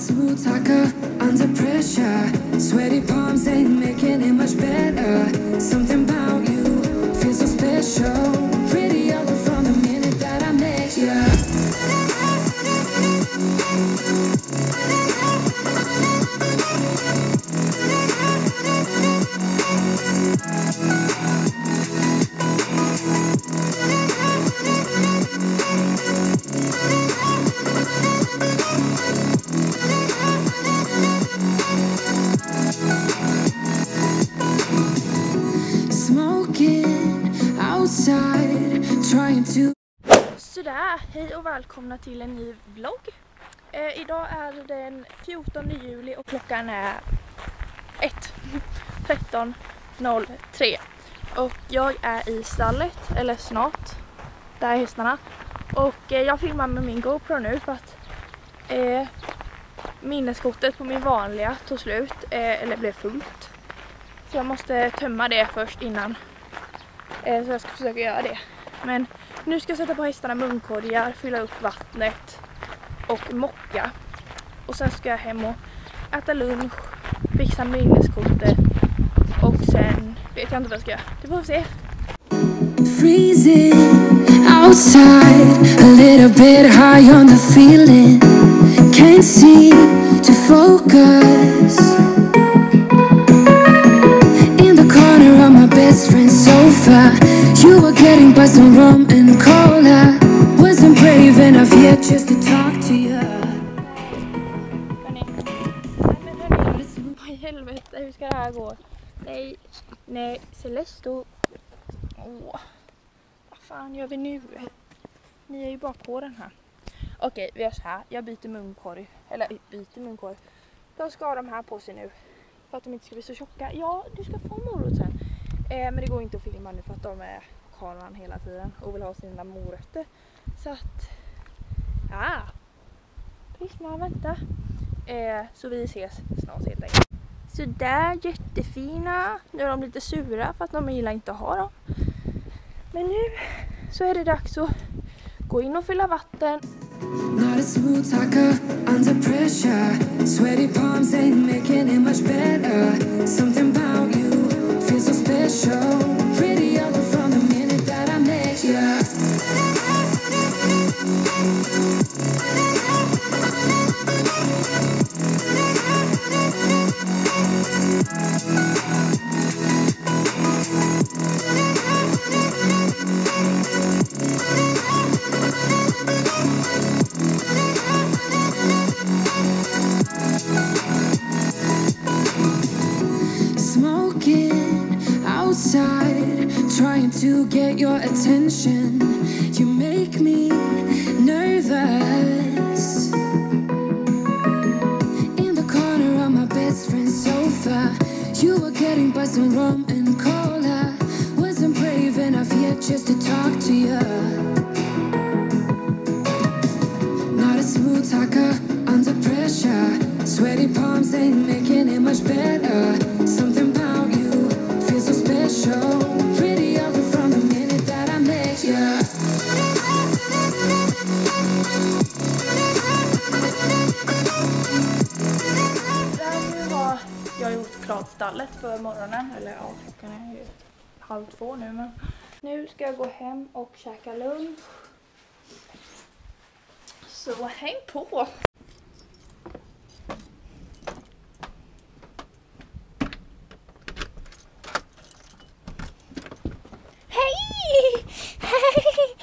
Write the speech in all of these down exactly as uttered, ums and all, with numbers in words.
smooth talker under pressure. Sweaty palms ain't making it much better. Something about you feels so special. Pretty up from the minute that I met you. Sådär, hej och välkomna till en ny vlogg. Eh, idag är det den fjortonde juli och klockan är ett tretton noll tre. Och jag är i stallet, eller snart, där är hästarna. Och eh, jag filmar med min GoPro nu för att eh, minneskortet på min vanliga tog slut, eh, eller blev fullt. Så jag måste tömma det först innan, eh, så jag ska försöka göra det. Men nu ska jag sätta på hästarna munkorgar, fylla upp vattnet och mocka. Och sen ska jag hem och äta lunch, fixa minneskortet och sen vet jag inte vad jag ska göra. Det får vi se. Freezing outside, a little bit high on the feeling. Can't seem to focus. In the corner of my best friend's sofa, you were getting by some rum and cola. Wasn't brave enough yet just to talk to you. Vad i helvete, hur ska det här gå? Nej, nej, Celesto. Åh, vad fan gör vi nu? Ni är ju bara på den här. Okej, vi gör så här. Jag byter munkorg. Eller byter munkorg. De ska ha de här på sig nu. För att de inte ska bli så tjocka. Ja, du ska få morot sen. Eh, men det går inte att filma nu för att de är kameran hela tiden och vill ha sina morötter. Så att, ja, prisma, vänta. Eh, så vi ses snart helt enkelt. Så där, jättefina. Nu är de lite sura för att de gillar inte att ha dem. Men nu så är det dags att gå in och fylla vatten. Not a smooth talker under pressure. Sweaty palms ain't making it much better. Something about you feels so special. Pretty up from the minute that I met you. Trying to get your attention. You make me nervous. In the corner of my best friend's sofa, you were getting by some rum and cola. Wasn't brave enough yet just to talk to you. Not a smooth talker under pressure. Sweaty palms ain't making it much better. Something about you feels so special. Jag har gjort klart stallet för morgonen, eller ja, klockan är ju halv två nu, men nu ska jag gå hem och käka lunch. Så häng på! Hej! Hej!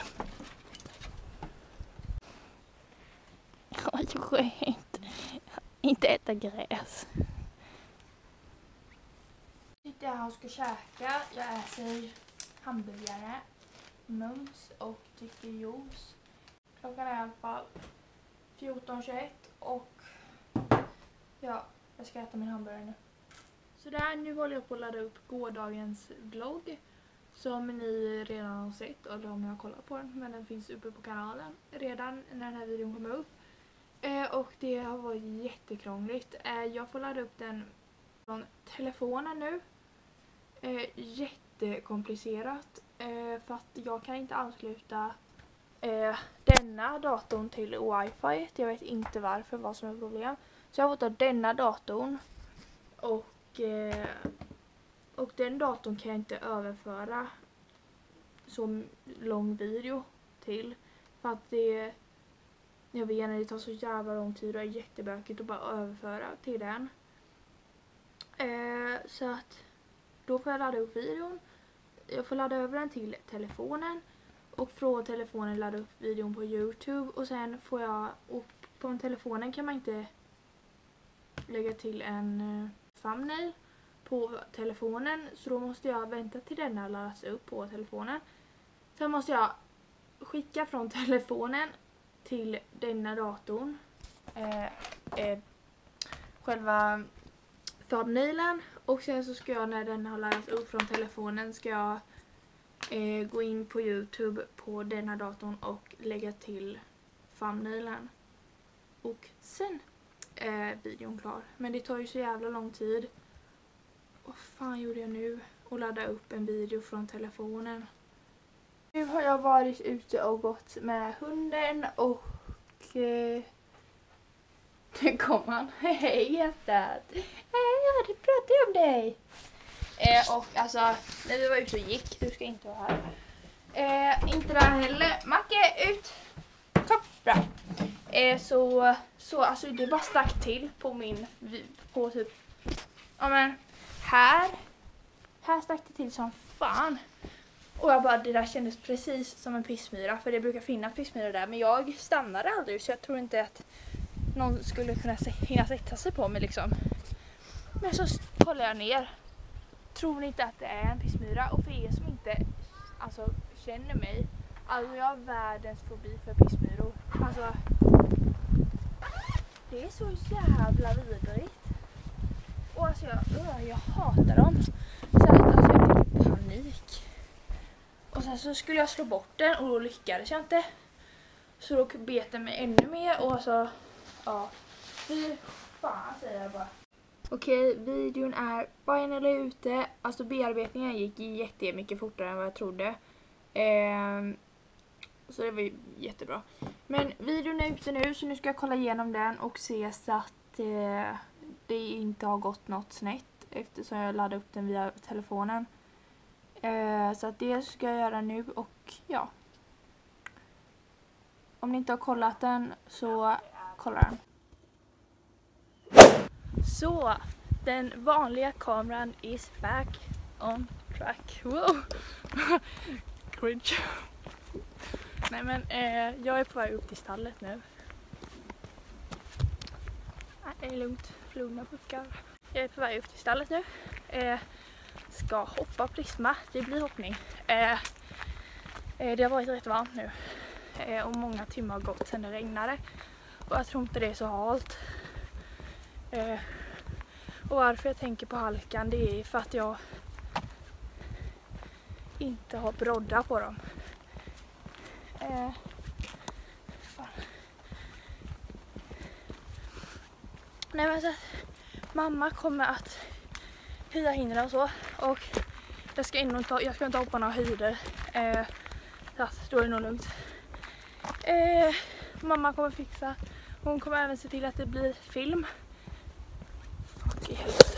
Oj, skönt. Inte äta gräs. Sitter jag här och ska käka. Jag äter hamburgare, mums och dricker juice. Klockan är i alla fall fjorton tjugoett och ja, jag ska äta min hamburgare nu. Så där, nu håller jag på att ladda upp gårdagens vlogg som ni redan har sett, eller om ni har kollat på den, men den finns uppe på kanalen redan när den här videon kommer upp. Eh, och det har varit jättekrångligt. Eh, jag får ladda upp den från telefonen nu. Eh, jättekomplicerat. Eh, för att jag kan inte ansluta eh, denna datorn till wifi. Jag vet inte varför, vad som är problem. Så jag har fått av denna datorn. Och, eh, och den datorn kan jag inte överföra så lång video till. För att det, jag vet när det tar så jävla lång tid och är jättebökigt att bara överföra till den. Eh, så att då får jag ladda upp videon. Jag får ladda över den till telefonen. Och från telefonen ladda upp videon på YouTube. Och sen får jag, och på en telefonen kan man inte lägga till en uh, thumbnail på telefonen. Så då måste jag vänta till denna laddas upp på telefonen. Sen måste jag skicka från telefonen till denna datorn. Eh, eh, själva thumbnailen. Och sen så ska jag, när den har laddats upp från telefonen, ska jag eh, gå in på YouTube på denna datorn och lägga till thumbnailen. Och sen är videon klar. Men det tar ju så jävla lång tid. Vad fan gjorde jag nu? Och ladda upp en video från telefonen. Nu har jag varit ute och gått med hunden och eh, nu kom han. Hej hjärtat. Hej, jag hade pratat om dig. Eh, och alltså, när vi var ute och gick, du ska inte vara här. Eh, inte där heller. Macke, ut. Kom, bra. Eh, så, så alltså det bara stack till på min, på typ, ja men, här. Här stack det till som fan. Och jag bara, det där kändes precis som en pissmyra. För det brukar finnas pissmyra där. Men jag stannade aldrig. Så jag tror inte att någon skulle kunna se, hinna sätta sig på mig liksom. Men så kollar jag ner. Tror ni inte att det är en pissmyra? Och för er som inte alltså, känner mig. Alltså jag har världens fobi för pissmyror. Alltså. Det är så jävla vidrigt. Och alltså jag, uh, jag hatar dem. Så att alltså jag fick panik. Och sen så skulle jag slå bort den och då lyckades jag inte. Så då bet den mig ännu mer och så, ja. Fy fan säger jag bara. Okej, videon är finally ute. Alltså bearbetningen gick jättemycket fortare än vad jag trodde. Ehm, så det var ju jättebra. Men videon är ute nu så nu ska jag kolla igenom den och se så att eh, det inte har gått något snett. Eftersom jag laddade upp den via telefonen. Eh, så att det ska jag göra nu och ja. Om ni inte har kollat den så kolla den. Så, den vanliga kameran is back on track. Wow. Cringe. Nej men eh, jag är på väg upp till stallet nu. Nej, det är lugnt. Lugna puckar. Jag är på väg upp till stallet nu. Eh, ska hoppa prisma. Det blir hoppning. Eh, eh, det har varit rätt varmt nu. Eh, och många timmar har gått sedan det regnade. Och jag tror inte det är så halt. Eh, och varför jag tänker på halkan, det är för att jag inte har broddar på dem. Eh, fan. Nej men så, mamma kommer att höja hindra och så. Och jag ska, in och ta, jag ska inte hoppa några höjder. Eh, så att då är det nog lugnt. Eh, mamma kommer fixa. Hon kommer även se till att det blir film. Fuck i helvete.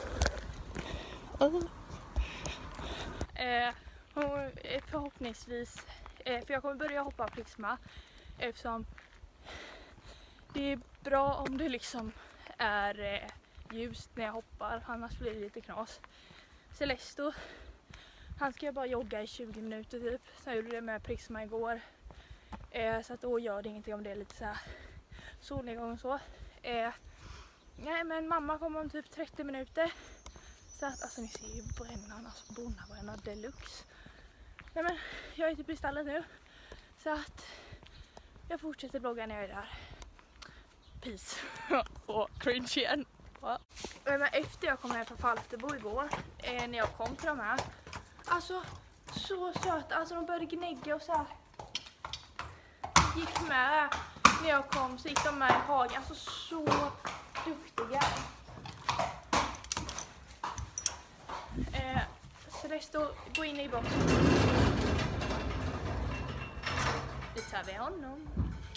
Oh. Eh, hon, förhoppningsvis. Eh, för jag kommer börja hoppa prisma. Eftersom det är bra om det liksom är eh, ljust när jag hoppar. Annars blir det lite knas. Celesto. Han ska bara jogga i tjugo minuter typ. Så jag gjorde det med prisma igår. Eh, så att då gör det ingenting om det är lite så här solnedgång och så. Eh, nej men mamma kommer om typ trettio minuter. Så att alltså ni ser ju brännan, alltså bonnabränna deluxe. Nej men jag är typ i stallet nu. Så att jag fortsätter blogga när jag är där. Peace. Och cringe igen. Ja. Men efter jag kom hem från Falsterbo igår, eh, när jag kom till de här. Alltså så söta, alltså de började gnägga och så här. Gick med när jag kom, så gick de med i hagen, alltså så duktiga. Eh, så det står, gå in i boxen. tar vi honom.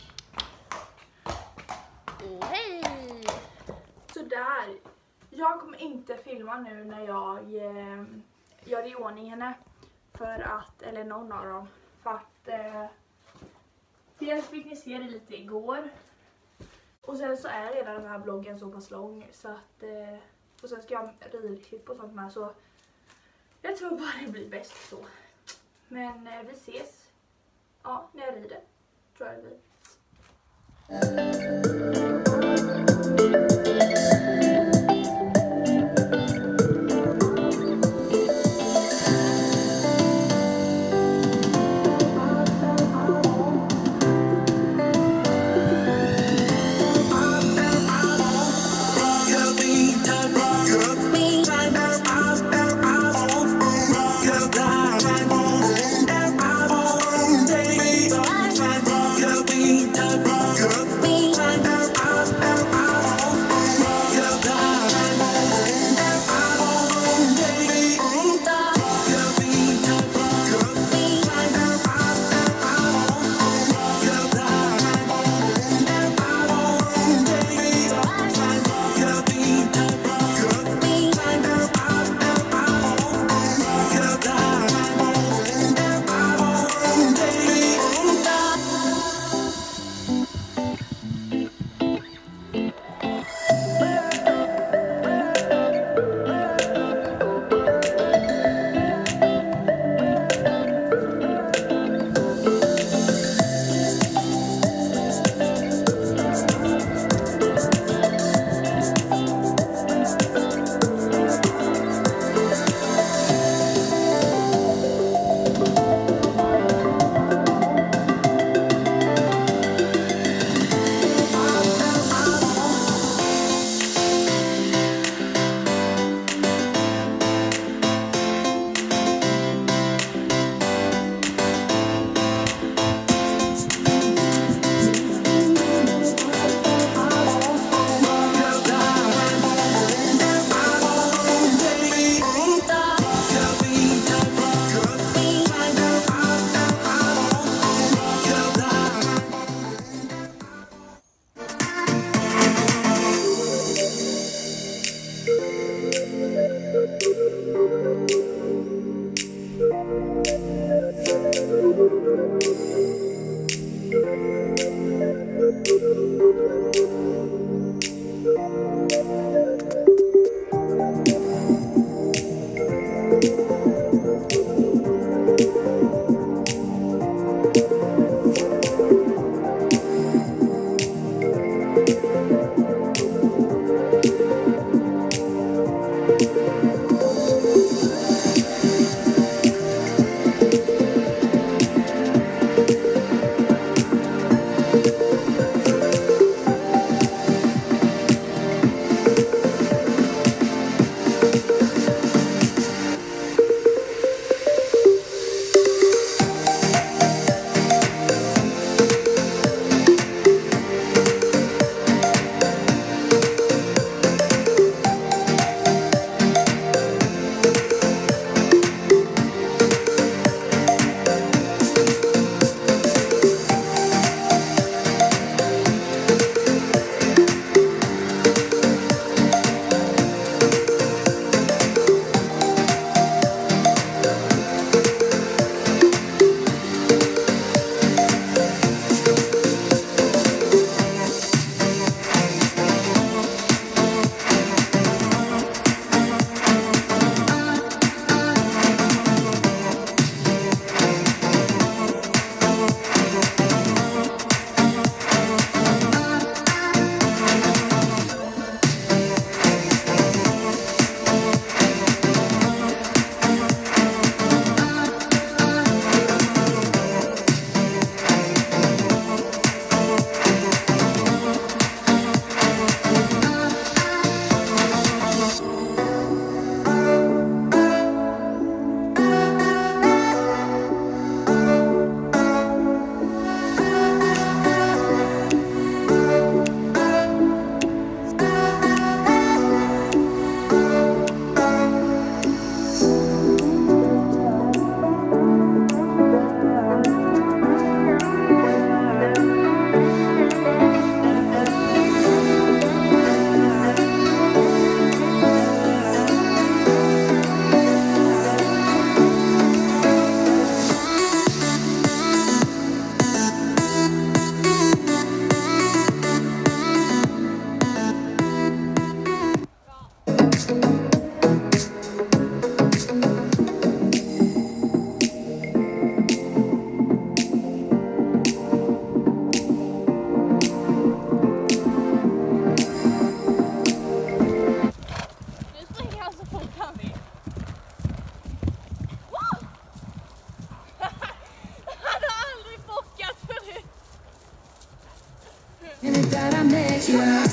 Och hej! Sådär. Jag kommer inte filma nu när jag eh, gör i ordning henne. För att, eller någon av dem. För att eh, dels fick ni se det lite igår. Och sen så är redan den här vloggen så pass lång. Så att, eh, och sen ska jag ha ridklipp och sånt med. Så jag tror bara det blir bäst så. Men eh, vi ses. Ja, när jag rider. Tror jag det blir. yeah.